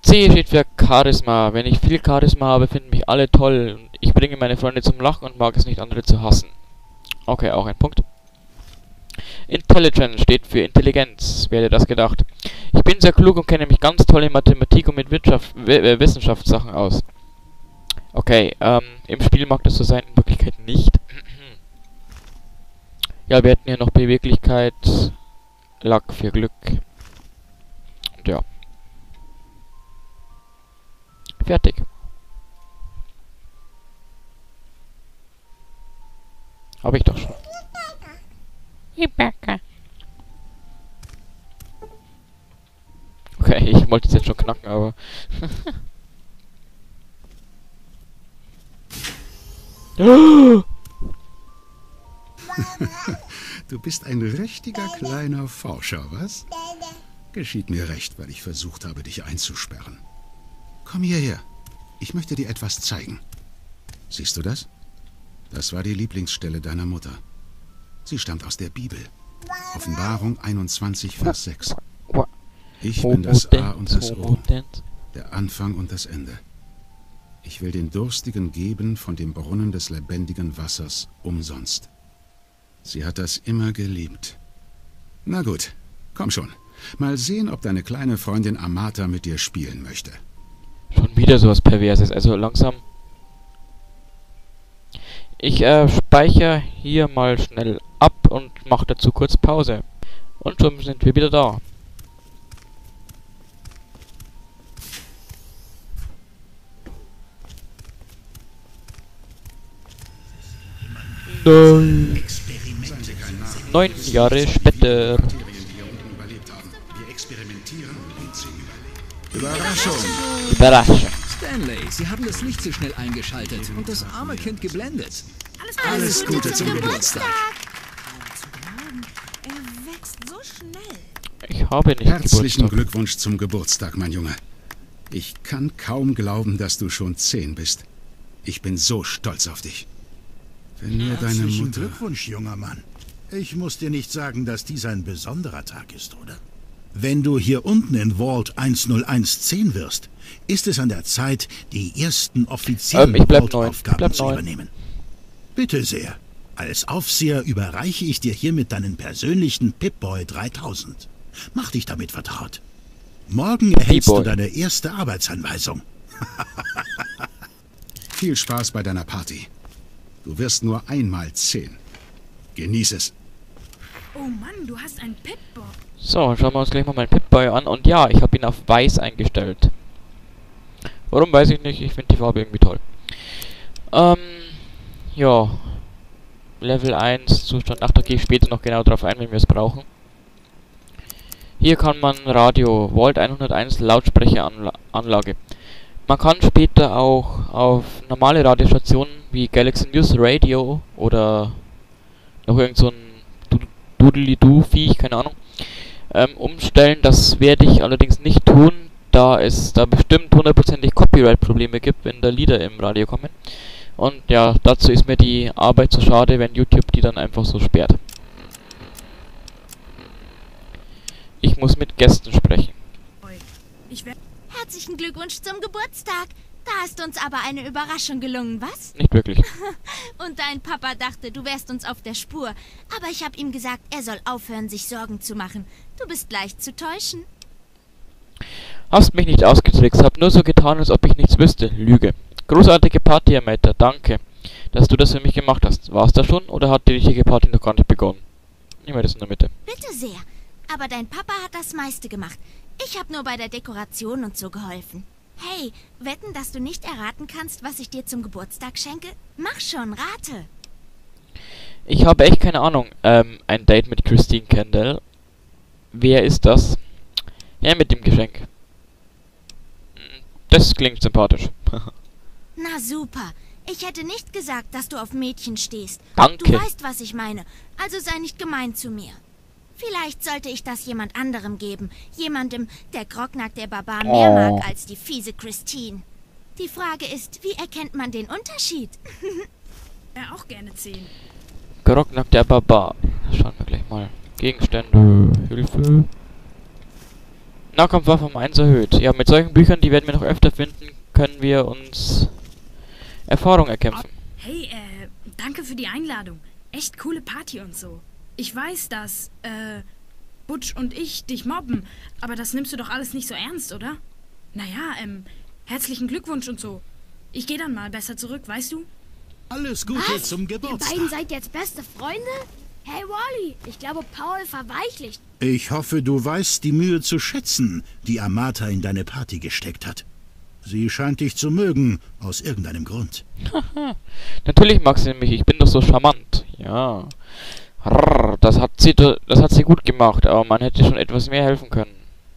C steht für Charisma. Wenn ich viel Charisma habe, finden mich alle toll. Und ich bringe meine Freunde zum Lachen und mag es nicht, andere zu hassen. Okay, auch ein Punkt. Intelligence steht für Intelligenz. Wer hätte das gedacht? Ich bin sehr klug und kenne mich ganz toll in Mathematik und mit Wissenschaftssachen aus. Okay, im Spiel mag das so sein, in Wirklichkeit nicht. Ja, wir hätten hier noch Beweglichkeit, Luck für Glück. Und ja. Fertig. Habe ich doch schon. Okay, ich wollte es jetzt schon knacken, aber... Du bist ein richtiger kleiner Forscher, was? Geschieht mir recht, weil ich versucht habe, dich einzusperren. Komm hierher. Ich möchte dir etwas zeigen. Siehst du das? Das war die Lieblingsstelle deiner Mutter. Sie stammt aus der Bibel. Offenbarung 21, Vers 6. Ich bin das A und das O, der Anfang und das Ende. Ich will den Durstigen geben von dem Brunnen des lebendigen Wassers umsonst. Sie hat das immer geliebt. Na gut, komm schon. Mal sehen, ob deine kleine Freundin Amata mit dir spielen möchte. Schon wieder sowas Perverses, also langsam. Ich speichere hier mal schnell ab und mache dazu kurz Pause. Und schon sind wir wieder da. Nein. 9 Jahre später. Überraschung! Überraschung. Stanley, Sie haben das Licht zu schnell eingeschaltet und das arme Kind geblendet. Alles Gute zum Geburtstag! Er wächst so schnell. Ich habe nicht Herzlichen Geburtstag. Glückwunsch zum Geburtstag, mein Junge. Ich kann kaum glauben, dass du schon 10 bist. Ich bin so stolz auf dich. Wenn nur deine Herzlichen Mutter... Glückwunsch, junger Mann. Ich muss dir nicht sagen, dass dies ein besonderer Tag ist, oder? Wenn du hier unten in Vault 10110 wirst, ist es an der Zeit, die ersten offiziellen ich bleib Vault-Aufgaben zu 9. übernehmen. Bitte sehr. Als Aufseher überreiche ich dir hiermit deinen persönlichen Pip-Boy 3000. Mach dich damit vertraut. Morgen erhältst du deine erste Arbeitsanweisung. Viel Spaß bei deiner Party. Du wirst nur einmal 10. Genieß es. Oh Mann, du hast einen Pip-Boy. So, schauen wir uns gleich mal meinen Pip-Boy an. Und ja, ich habe ihn auf weiß eingestellt. Warum, weiß ich nicht. Ich finde die Farbe irgendwie toll. Ja. Level 1, Zustand 8. Da gehe ich später noch genau drauf ein, wenn wir es brauchen. Hier kann man Radio, Vault 101 Lautsprecheranlage. Man kann später auch auf normale Radiostationen wie Galaxy News Radio oder noch irgend so ein Doodly-Doo-Viech, keine Ahnung, umstellen. Das werde ich allerdings nicht tun, da es da bestimmt hundertprozentig Copyright-Probleme gibt, wenn da Lieder im Radio kommen. Und ja, dazu ist mir die Arbeit zu schade, wenn YouTube die dann einfach so sperrt. Ich muss mit Gästen sprechen. Herzlichen Glückwunsch zum Geburtstag. Da ist uns aber eine Überraschung gelungen, was? Nicht wirklich. Und dein Papa dachte, du wärst uns auf der Spur. Aber ich habe ihm gesagt, er soll aufhören, sich Sorgen zu machen. Du bist leicht zu täuschen. Hast mich nicht ausgetrickst, hab nur so getan, als ob ich nichts wüsste. Lüge. Großartige Party, Herr Mater. Danke, dass du das für mich gemacht hast. War's da schon oder hat die richtige Party noch gar nicht begonnen? Nehmen wir das in der Mitte. Bitte sehr. Aber dein Papa hat das meiste gemacht. Ich habe nur bei der Dekoration und so geholfen. Hey, wetten, dass du nicht erraten kannst, was ich dir zum Geburtstag schenke? Mach schon, rate. Ich habe echt keine Ahnung. Ein Date mit Christine Kendall. Wer ist das? Ja, mit dem Geschenk. Das klingt sympathisch. Na super. Ich hätte nicht gesagt, dass du auf Mädchen stehst. Danke. Du weißt, was ich meine. Also sei nicht gemein zu mir. Vielleicht sollte ich das jemand anderem geben. Jemandem, der Grognak der Barbar mehr mag als die fiese Christine. Die Frage ist, wie erkennt man den Unterschied? Ja, auch gerne 10. Grognak der Barbar. Schauen wir gleich mal. Gegenstände. Hilfe. Nahkampfwaffe um 1 erhöht. Ja, mit solchen Büchern, die werden wir noch öfter finden, können wir uns Erfahrung erkämpfen. Hey, danke für die Einladung. Echt coole Party und so. Ich weiß, dass, Butch und ich dich mobben, aber das nimmst du doch alles nicht so ernst, oder? Naja, herzlichen Glückwunsch und so. Ich gehe dann mal besser zurück, weißt du? Alles Gute zum Ihr beiden Geburtstag. seid jetzt beste Freunde? Hey Wally, ich glaube, Paul verweichlicht. Ich hoffe, du weißt die Mühe zu schätzen, die Amata in deine Party gesteckt hat. Sie scheint dich zu mögen, aus irgendeinem Grund. Natürlich mag sie mich, ich bin doch so charmant. Ja. Rrr, das hat sie gut gemacht, aber man hätte schon etwas mehr helfen können.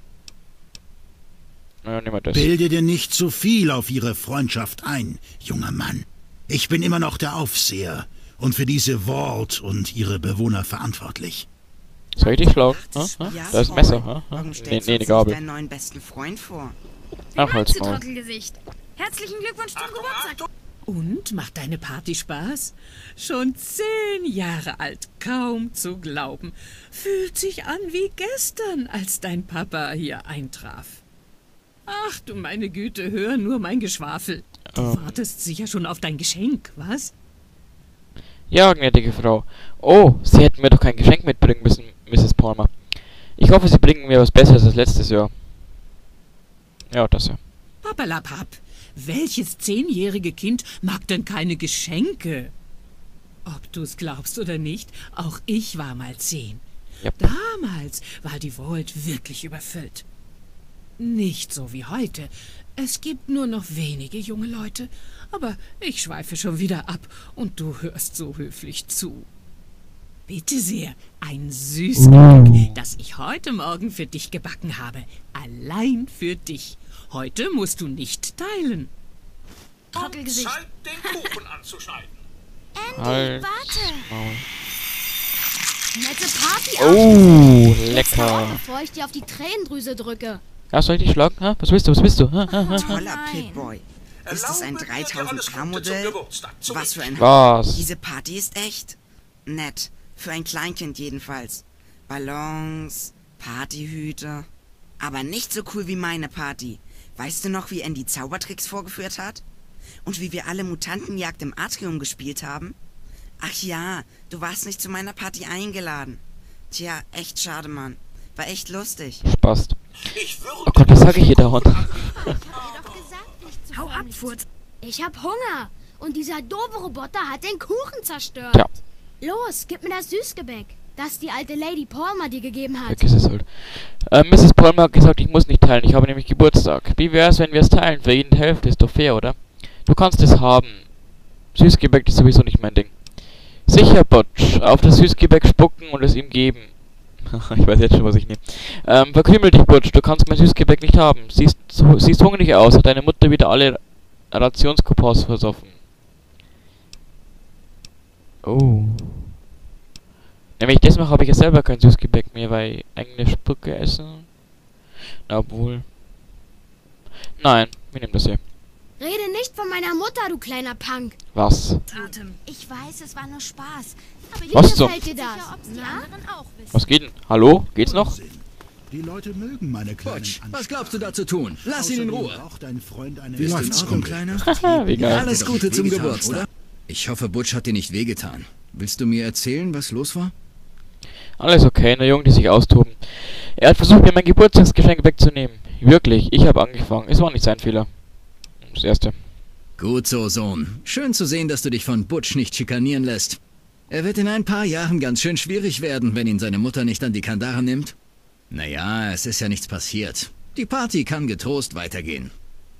Naja, nehmen wir das. Bilde dir nicht zu viel auf ihre Freundschaft ein, junger Mann. Ich bin immer noch der Aufseher und für diese Vault und ihre Bewohner verantwortlich. Soll ich dich schlagen? Ja, Da ist ein Messer. Warum Nee, stellst nee, du eine uns Gabel. deinen neuen besten Freund vor? Wie Ach, meinst halt's du, Maul. Trottelgesicht? Herzlichen Glückwunsch zum Geburtstag. Und, macht deine Party Spaß? Schon 10 Jahre alt, kaum zu glauben. Fühlt sich an wie gestern, als dein Papa hier eintraf. Ach du meine Güte, hör nur mein Geschwafel. Du wartest sicher schon auf dein Geschenk, was? Ja, gnädige Frau. Oh, Sie hätten mir doch kein Geschenk mitbringen müssen, Mrs. Palmer. Ich hoffe, Sie bringen mir was Besseres als letztes Jahr. Ja, das ja. Papalapap, welches 10-jährige Kind mag denn keine Geschenke? Ob du's glaubst oder nicht, auch ich war mal 10. Yep. Damals war die Vault wirklich überfüllt. Nicht so wie heute. Es gibt nur noch wenige junge Leute. Aber ich schweife schon wieder ab und du hörst so höflich zu. Bitte sehr, ein Süßgebäck, das ich heute Morgen für dich gebacken habe. Allein für dich. Heute musst du nicht teilen. Trottelgesicht. Zeit, den Kuchen anzuschneiden. Halt. Warte. Maul. Nette Party. Oh, Jetzt hau lecker. auf, bevor ich dir auf die Tränendrüse drücke. Ja, soll ich dich schlagen? Ha? Was willst du? Was willst du? Toller Nein. Pip-Boy. Ist das ein Erlaube mir, dir 3000 alles Gute zum Modell? Geburtstag zu Was für ein Was? Diese Party ist echt. Nett. Für ein Kleinkind jedenfalls. Ballons, Partyhüte. Aber nicht so cool wie meine Party. Weißt du noch, wie Andy Zaubertricks vorgeführt hat? Und wie wir alle Mutantenjagd im Atrium gespielt haben? Ach ja, du warst nicht zu meiner Party eingeladen. Tja, echt schade, Mann. War echt lustig. Spaß. Ich würde Oh Gott, was sag ich hier dauernd? Doch gesagt, nicht zu Hau ab, förmlich. Furz. Ich hab Hunger. Und dieser doofe Roboter hat den Kuchen zerstört. Tja. Los, gib mir das Süßgebäck, das die alte Lady Palmer dir gegeben hat. Vergiss es halt. Mrs. Palmer hat gesagt, ich muss nicht teilen. Ich habe nämlich Geburtstag. Wie wär's, wenn wir es teilen? Für jeden die Hälfte. Ist doch fair, oder? Du kannst es haben. Süßgebäck ist sowieso nicht mein Ding. Sicher, Butch. Auf das Süßgebäck spucken und es ihm geben. Ich weiß jetzt schon, was ich nehme. Verkrümel dich, Butch. Du kannst mein Süßgebäck nicht haben. Siehst hungrig aus. Hat deine Mutter wieder alle Rationskupons versoffen. Oh. Nämlich deswegen habe ich jetzt selber kein Süßgebäck mehr, weil ich eigene Spucke essen. Na wohl. Nein, wir nehmen das hier. Rede nicht von meiner Mutter, du kleiner Punk. Was? Atem. Ich weiß, es war nur Spaß. Aber ich Wie Was zum- gefällt dir sicher, das? ob es die Na? anderen auch wissen. Was geht denn? Hallo? Geht's noch? Unsinn. Die Leute mögen meine kleinen Butch, Ansprachen. was glaubst du da zu tun? Lass ihn in Außerdem Ruhe. braucht dein Freund eine Wie Ist in läuft's, Ordnung, Kumpel? Kleiner? Haha, wie geil. Alles Hat dir Gute doch zum nicht wehgetan, Geburtstag. Ich hoffe, Butch hat dir nicht wehgetan. Willst du mir erzählen, was los war? Alles okay, nur Jungen, die sich austoben. Er hat versucht, mir mein Geburtstagsgeschenk wegzunehmen. Wirklich, ich habe angefangen. Es war nicht sein Fehler. Das erste. Gut so, Sohn. Schön zu sehen, dass du dich von Butch nicht schikanieren lässt. Er wird in ein paar Jahren ganz schön schwierig werden, wenn ihn seine Mutter nicht an die Kandare nimmt. Naja, es ist ja nichts passiert. Die Party kann getrost weitergehen.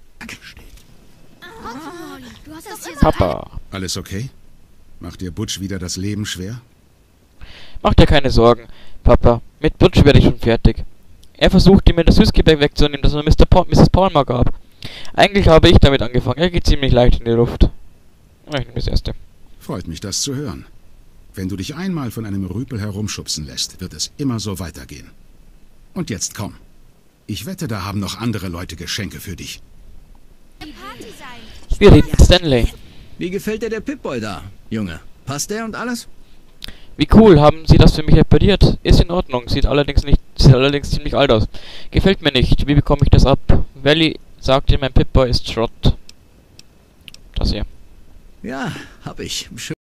Du hast das hier so Papa. Alles okay? Macht dir Butch wieder das Leben schwer? Mach dir keine Sorgen, Papa. Mit Butch werde ich schon fertig. Er versuchte mir das Süßgebäck wegzunehmen, das er Mrs. Palmer gab. Eigentlich habe ich damit angefangen. Er geht ziemlich leicht in die Luft. Ja, ich nehme das erste. Freut mich, das zu hören. Wenn du dich einmal von einem Rüpel herumschubsen lässt, wird es immer so weitergehen. Und jetzt komm. Ich wette, da haben noch andere Leute Geschenke für dich. Party sein. Wir reden mit Stanley. Wie gefällt dir der Pip-Boy da, Junge? Passt der und alles? Wie cool, haben Sie das für mich repariert? Ist in Ordnung, sieht allerdings nicht Sieht allerdings ziemlich alt aus. Gefällt mir nicht. Wie bekomme ich das ab? Valley sagte, mein Pip-Boy ist Schrott. Das hier. Ja, hab ich. Schön.